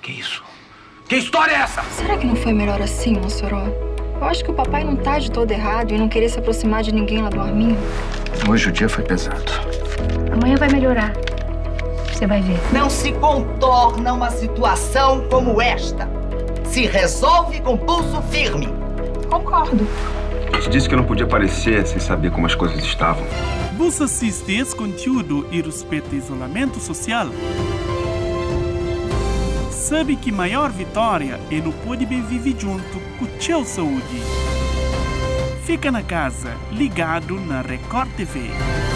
Que isso? Que história é essa? Será que não foi melhor assim, Mossoró? Eu acho que o papai não tá de todo errado em não querer se aproximar de ninguém lá do Arminho. Hoje o dia foi pesado. Amanhã vai melhorar. Você vai ver. Não se contorna uma situação como esta. Se resolve com pulso firme. Concordo. Eu te disse que eu não podia aparecer sem saber como as coisas estavam. Você assiste esse conteúdo e respeita isolamento social? Sabe que maior vitória é não poder viver junto com a tua saúde. Fica na casa, ligado na Record TV.